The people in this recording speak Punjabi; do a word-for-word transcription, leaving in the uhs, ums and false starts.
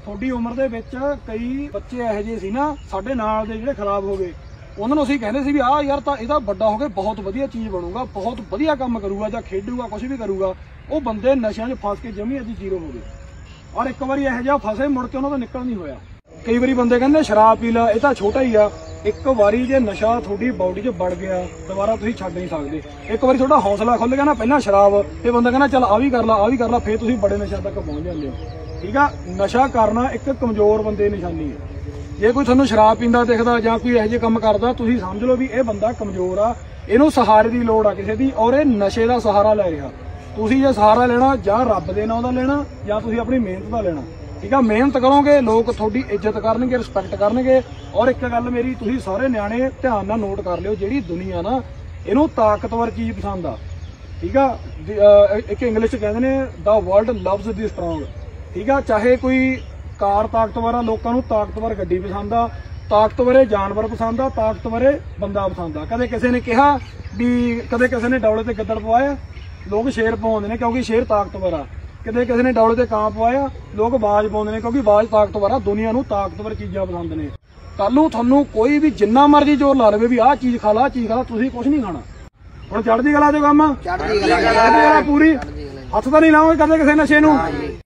थोड़ी उम्र दे विच कई बच्चे इहो ਜਿਹੇ ਸੀ ना ਸਾਡੇ ਨਾਲ ਦੇ ਜਿਹੜੇ ਖਰਾਬ ਹੋ ਗਏ ਉਹਨਾਂ ਨੂੰ ਅਸੀਂ ਕਹਿੰਦੇ ਸੀ ਵੀ ਆਹ ਯਾਰ ਤਾਂ ਇਹਦਾ ਵੱਡਾ ਹੋ ਕੇ ਬਹੁਤ ਵਧੀਆ ਚੀਜ਼ ਬਣੂਗਾ ਬਹੁਤ ਵਧੀਆ ਕੰਮ ਕਰੂਗਾ ਜਾਂ ਖੇਡੂਗਾ ਕੁਝ ਵੀ ਕਰੂਗਾ ਉਹ ਬੰਦੇ ਨਸ਼ਿਆਂ 'ਚ ਫਸ ਕੇ ਜਮੀ ਅੱਜ ਜ਼ੀਰੋ ਹੋ ਗਏ ਔਰ ਇੱਕ ਵਾਰੀ ਇਹੋ ਜਿਹਾ ਫਸੇ ਮੁੜ ਕੇ ਉਹਨਾਂ ਤੋਂ ਨਿਕਲ ਨਹੀਂ ਹੋਇਆ। ਕਈ ਵਾਰੀ ਬੰਦੇ ਕਹਿੰਦੇ ਸ਼ਰਾਬ ਪੀ ਲਾ ਇਹ ਤਾਂ ਛੋਟਾ ਹੀ ਆ ਇੱਕ ਵਾਰੀ ਜੇ ਨਸ਼ਾ ਤੁਹਾਡੀ ਬਾਡੀ 'ਚ ਵੜ ਗਿਆ ਦੁਬਾਰਾ ਤੁਸੀਂ ਛੱਡ ਨਹੀਂ ਸਕਦੇ। ਇੱਕ ਵਾਰੀ ਤੁਹਾਡਾ ਹੌਸਲਾ ਖੁੱਲ ਗਿਆ ਨਾ ਪਹਿਲਾਂ ਸ਼ਰਾਬ ਤੇ ਬੰਦਾ ਕਹਿੰਦਾ ਚੱਲ ਆ ਵੀ ਕਰ ਲਾ ਆ ਵੀ ਕਰ ਲਾ ਫਿਰ ਤੁਸੀਂ ਬੜੇ ਨਸ਼ਿਆਂ ਤੱਕ ਪਹੁੰਚ ਜਾਂਦੇ ਹੋ। ਠੀਕ ਆ ਨਸ਼ਾ ਕਰਨਾ ਇੱਕ ਕਮਜ਼ੋਰ ਬੰਦੇ ਦੀ ਨਿਸ਼ਾਨੀ ਹੈ। ਜੇ ਕੋਈ ਤੁਹਾਨੂੰ ਸ਼ਰਾਬ ਪੀਂਦਾ ਦਿਖਦਾ ਜਾਂ ਕੋਈ ਇਹੋ ਜਿਹੇ ਕੰਮ ਕਰਦਾ ਤੁਸੀਂ ਸਮਝ ਲਓ ਵੀ ਇਹ ਬੰਦਾ ਕਮਜ਼ੋਰ ਆ ਇਹਨੂੰ ਸਹਾਰੇ ਦੀ ਲੋੜ ਆ ਕਿਸੇ ਦੀ ਔਰ ਇਹ ਨਸ਼ੇ ਦਾ ਸਹਾਰਾ ਲੈ ਰਿਹਾ। ਤੁਸੀਂ ਜੇ ਸਹਾਰਾ ਲੈਣਾ ਜਾਂ ਰੱਬ ਦੇ ਨਾਂ ਦਾ ਲੈਣਾ ਜਾਂ ਤੁਸੀਂ ਆਪਣੀ ਮਿਹਨਤ ਦਾ ਲੈਣਾ। ਠੀਕ ਆ ਮਿਹਨਤ ਕਰੋਗੇ ਲੋਕ ਤੁਹਾਡੀ ਇੱਜ਼ਤ ਕਰਨਗੇ ਰਿਸਪੈਕਟ ਕਰਨਗੇ। ਔਰ ਇੱਕ ਗੱਲ ਮੇਰੀ ਤੁਸੀਂ ਸਾਰੇ ਨਿਆਣੇ ਧਿਆਨ ਨਾਲ ਨੋਟ ਕਰ ਲਿਓ ਜਿਹੜੀ ਦੁਨੀਆ ਨਾ ਇਹਨੂੰ ਤਾਕਤਵਰ ਚੀਜ਼ ਪਸੰਦ ਆ। ਠੀਕ ਆ ਇੱਕ ਇੰਗਲਿਸ਼ 'ਚ ਕਹਿੰਦੇ ਨੇ the world loves the strong. ਠੀਕ ਆ ਚਾਹੇ ਕੋਈ ਕਾਰ ਤਾਕਤਵਰ ਆ ਲੋਕਾਂ ਨੂੰ ਤਾਕਤਵਰ ਗੱਡੀ ਪਸੰਦ ਆ ਤਾਕਤਵਰੇ ਜਾਨਵਰ ਪਸੰਦ ਆ ਤਾਕਤਵਰੇ ਬੰਦਾ ਪਸੰਦ ਆ। ਕਦੇ ਕਿਸੇ ਨੇ ਕਿਹਾ ਵੀ ਕਦੇ ਕਿਸੇ ਨੇ ਡੌਲੇ ਤੇ ਗਿੱਦੜ ਪਵਾਇਆ ਲੋਕ ਸ਼ੇਰ ਪਵਾਉਂਦੇ ਨੇ ਕਿਉਂਕਿ ਸ਼ੇਰ ਤਾਕਤਵਰ ਆ। ਕਿਤੇ ਕਿਸੇ ਨੇ ਡੌਲੇ ਤੇ ਕਾਂ ਪਵਾਇਆ ਲੋਕ ਬਾਜ਼ ਪਾਉਂਦੇ ਨੇ ਕਿਉਂਕਿ ਬਾਜ਼ ਤਾਕਤਵਰ ਆ। ਦੁਨੀਆ ਨੂੰ ਤਾਕਤਵਰ ਚੀਜ਼ਾਂ ਪਸੰਦ ਨੇ। ਕੱਲ ਨੂੰ ਤੁਹਾਨੂੰ ਕੋਈ ਵੀ ਜਿੰਨਾ ਮਰਜ਼ੀ ਜ਼ੋਰ ਲਾ ਲਵੇ ਵੀ ਆਹ ਚੀਜ਼ ਖਾ ਲਾ ਆਹ ਚੀਜ਼ ਖਾ ਲਾ ਤੁਸੀਂ ਕੁਝ ਨਹੀਂ ਖਾਣਾ। ਹੁਣ ਚੜ੍ਹਦੀ ਕਲਾ ਜੋ ਕੰਮ ਚੜ੍ਹਦੀ ਕਲਾ ਪੂਰੀ ਹੱਥ ਤਾਂ ਨਹੀਂ ਲਾਓਗੇ ਕਦੇ ਕਿਸੇ ਨਸ਼ੇ ਨੂੰ।